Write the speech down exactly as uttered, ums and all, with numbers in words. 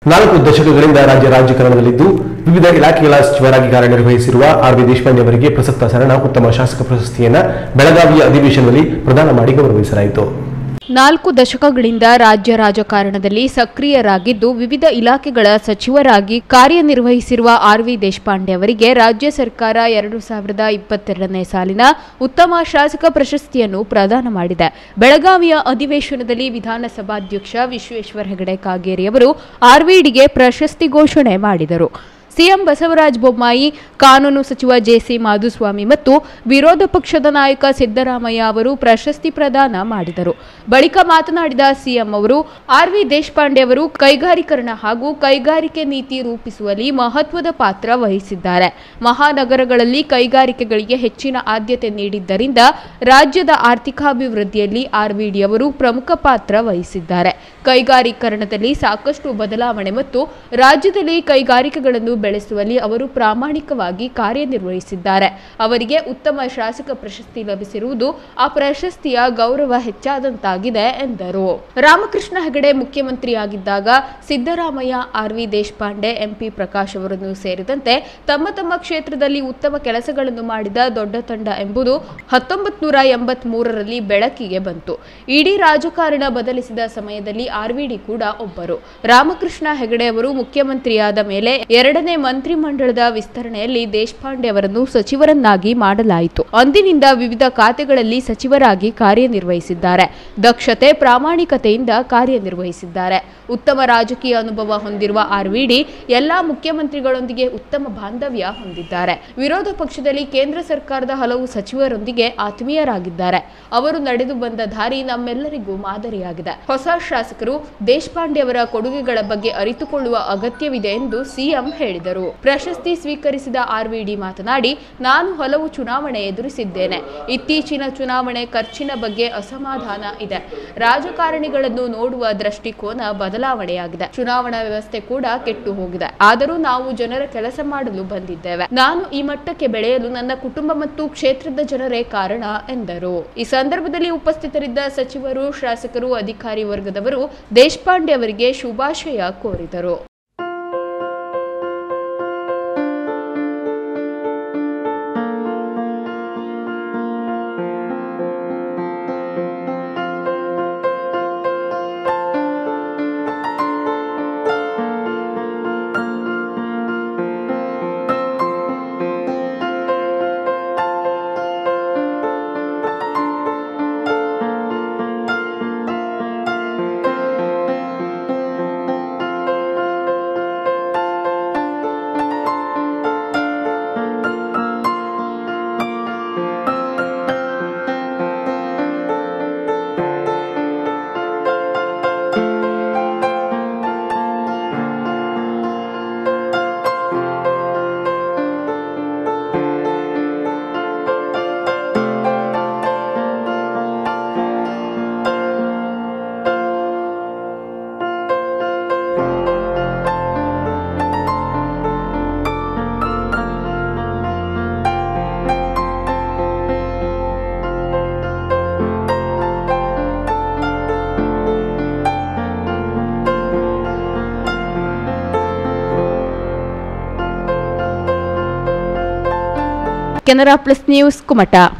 ನಾಲ್ಕು ದಶಕಗಳಿಂದ ರಾಜ್ಯ ರಾಜಕಾರಣದಲ್ಲಿದ್ದು ವಿವಿಧ ಇಲಾಖೆಗಳ ಸಚಿವರಾಗಿ ಕಾರ್ಯನಿರ್ವಹಿಸಿರುವ ಆರ್ ವಿ ದೇಶಪಾಂಡೆ ಅವರಿಗೆ ಪ್ರಸಕ್ತ ಸರಣ ಉತ್ತಮ ಶಾಸಕ ಪ್ರಶಸ್ತಿಯನ್ನು ಬೆಳಗಾವಿಯ ಅಧಿವೇಶನದಲ್ಲಿ ಪ್ರದಾನ ಮಾಡಿ ಗೌರವಿಸಲಾಯಿತು. ನಾಲ್ಕು ದಶಕಗಳಿಂದ ರಾಜ್ಯ ರಾಜಕಾರಣದಲ್ಲಿ ಸಕ್ರಿಯರಾಗಿದ್ದು ವಿವಿಧ ಇಲಾಖೆಗಳ ಸಚಿವರಾಗಿ ಕಾರ್ಯನಿರ್ವಹಿಸಿರುವ ಆರ್ ವಿ ದೇಶಪಾಂಡೆ ಅವರಿಗೆ ರಾಜ್ಯ ಸರ್ಕಾರ ಎರಡು ಸಾವಿರದ ಇಪ್ಪತ್ತೆರಡನೇ ಸಾಲಿನ ಉತ್ತಮ ಶಾಸಕ ಪ್ರಶಸ್ತಿಯನ್ನು ಪ್ರದಾನ ಮಾಡಿದೆ. ಬೆಳಗಾವಿಯ ಅಧಿವೇಶನದಲ್ಲಿ ವಿಧಾನಸಭಾಧ್ಯಕ್ಷ ವಿಶ್ವೇಶ್ವರ ಹೆಗಡೆ ಕಾಗೇರಿ ಅವರು ಆರ್ವಿಡಿಗೆ ಪ್ರಶಸ್ತಿ ಘೋಷಣೆ ಮಾಡಿದರು. ಸಿಎಂ ಬಸವರಾಜ ಬೊಮ್ಮಾಯಿ, ಕಾನೂನು ಸಚಿವ ಜೆಸಿ ಮಾಧುಸ್ವಾಮಿ ಮತ್ತು ವಿರೋಧ ಪಕ್ಷದ ನಾಯಕ ಸಿದ್ದರಾಮಯ್ಯ ಅವರು ಪ್ರಶಸ್ತಿ ಪ್ರದಾನ ಮಾಡಿದರು. ಬಳಿಕ ಮಾತನಾಡಿದ ಸಿಎಂ ಅವರು ಆರ್ ವಿ ದೇಶಪಾಂಡೆ ಅವರು ಕೈಗಾರೀಕರಣ ಹಾಗೂ ಕೈಗಾರಿಕೆ ನೀತಿ ರೂಪಿಸುವಲ್ಲಿ ಮಹತ್ವದ ಪಾತ್ರ ವಹಿಸಿದ್ದಾರೆ. ಮಹಾನಗರಗಳಲ್ಲಿ ಕೈಗಾರಿಕೆಗಳಿಗೆ ಹೆಚ್ಚಿನ ಆದ್ಯತೆ ನೀಡಿದ್ದರಿಂದ ರಾಜ್ಯದ ಆರ್ಥಿಕಾಭಿವೃದ್ಧಿಯಲ್ಲಿ ಆರ್ವಿಡಿ ಅವರು ಪ್ರಮುಖ ಪಾತ್ರ ವಹಿಸಿದ್ದಾರೆ. ಕೈಗಾರೀಕರಣದಲ್ಲಿ ಸಾಕಷ್ಟು ಬದಲಾವಣೆ ಮತ್ತು ರಾಜ್ಯದಲ್ಲಿ ಕೈಗಾರಿಕೆಗಳನ್ನು ಬೆಳೆಸುವಲ್ಲಿ ಅವರು ಪ್ರಾಮಾಣಿಕವಾಗಿ ಕಾರ್ಯನಿರ್ವಹಿಸಿದ್ದಾರೆ. ಅವರಿಗೆ ಉತ್ತಮ ಶಾಸಕ ಪ್ರಶಸ್ತಿ ಲಭಿಸಿರುವುದು ಆ ಪ್ರಶಸ್ತಿಯ ಗೌರವ ಹೆಚ್ಚಾದಂತಾಗಿದೆ ಎಂದರು. ರಾಮಕೃಷ್ಣ ಹೆಗಡೆ ಮುಖ್ಯಮಂತ್ರಿಯಾಗಿದ್ದಾಗ Siddaramaiah, R V Deshpande, MP Prakash ಅವರನ್ನು ಸೇರಿದಂತೆ ತಮ್ಮ ತಮ್ಮ ಕ್ಷೇತ್ರದಲ್ಲಿ ಉತ್ತಮ ಕೆಲಸಗಳನ್ನು ಮಾಡಿದ ದೊಡ್ಡ ತಂಡ ಎಂಬುದು ಹತ್ತೊಂಬತ್ತು ನೂರ ಎಂಬತ್ತ್ ಮೂರರಲ್ಲಿ ಬೆಳಕಿಗೆ ಬಂತು. ಇಡೀ ರಾಜಕಾರಣ ಬದಲಿಸಿದ ಸಮಯದಲ್ಲಿ ಆರ್ವಿಡಿ ಕೂಡ ಒಬ್ಬರು. ರಾಮಕೃಷ್ಣ ಹೆಗಡೆ ಅವರು ಮುಖ್ಯಮಂತ್ರಿಯಾದ ಮೇಲೆ ಎರಡನೇ ಮಂತ್ರಿಮಂಡಲದ ವಿಸ್ತರಣೆಯಲ್ಲಿ ದೇಶಪಾಂಡೆ ಅವರನ್ನು ಸಚಿವರನ್ನಾಗಿ ಮಾಡಲಾಯಿತು. ಅಂದಿನಿಂದ ವಿವಿಧ ಖಾತೆಗಳಲ್ಲಿ ಸಚಿವರಾಗಿ ಕಾರ್ಯನಿರ್ವಹಿಸಿದ್ದಾರೆ. ದಕ್ಷತೆ, ಪ್ರಾಮಾಣಿಕತೆಯಿಂದ ಕಾರ್ಯನಿರ್ವಹಿಸಿದ್ದಾರೆ. ಉತ್ತಮ ರಾಜಕೀಯ ಅನುಭವ ಹೊಂದಿರುವ ಆರ್ವಿಡಿ ಎಲ್ಲಾ ಮುಖ್ಯಮಂತ್ರಿಗಳೊಂದಿಗೆ ಉತ್ತಮ ಬಾಂಧವ್ಯ ಹೊಂದಿದ್ದಾರೆ. ವಿರೋಧ ಪಕ್ಷದಲ್ಲಿ ಕೇಂದ್ರ ಸರ್ಕಾರದ ಹಲವು ಸಚಿವರೊಂದಿಗೆ ಆತ್ಮೀಯರಾಗಿದ್ದಾರೆ. ಅವರು ನಡೆದು ಬಂದ ದಾರಿ ನಮ್ಮೆಲ್ಲರಿಗೂ ಮಾದರಿಯಾಗಿದೆ. ಹೊಸ ಶಾಸಕರು ದೇಶಪಾಂಡೆ ಅವರ ಕೊಡುಗೆಗಳ ಬಗ್ಗೆ ಅರಿತುಕೊಳ್ಳುವ ಅಗತ್ಯವಿದೆ ಎಂದು ಸಿಎಂ ಹೇಳಿದರು. ಪ್ರಶಸ್ತಿ ಸ್ವೀಕರಿಸಿದ ಆರ್ವಿಡಿ ಮಾತನಾಡಿ, ನಾನು ಹಲವು ಚುನಾವಣೆ ಎದುರಿಸಿದ್ದೇನೆ. ಇತ್ತೀಚಿನ ಚುನಾವಣೆ ಖರ್ಚಿನ ಬಗ್ಗೆ ಅಸಮಾಧಾನ ಇದೆ. ರಾಜಕಾರಣಿಗಳನ್ನು ನೋಡುವ ದೃಷ್ಟಿಕೋನ ಬದಲಾವಣೆಯಾಗಿದೆ. ಚುನಾವಣಾ ವ್ಯವಸ್ಥೆ ಕೂಡ ಕೆಟ್ಟು ಹೋಗಿದೆ. ಆದರೂ ನಾವು ಜನರ ಕೆಲಸ ಮಾಡಲು ಬಂದಿದ್ದೇವೆ. ನಾನು ಈ ಮಟ್ಟಕ್ಕೆ ಬೆಳೆಯಲು ನನ್ನ ಕುಟುಂಬ ಮತ್ತು ಕ್ಷೇತ್ರದ ಜನರೇ ಕಾರಣ ಎಂದರು. ಈ ಸಂದರ್ಭದಲ್ಲಿ ಉಪಸ್ಥಿತರಿದ್ದ ಸಚಿವರು, ಶಾಸಕರು, ಅಧಿಕಾರಿ ವರ್ಗದವರು ದೇಶಪಾಂಡೆ ಅವರಿಗೆ ಶುಭಾಶಯ ಕೋರಿದರು. Canara plus news Kumta.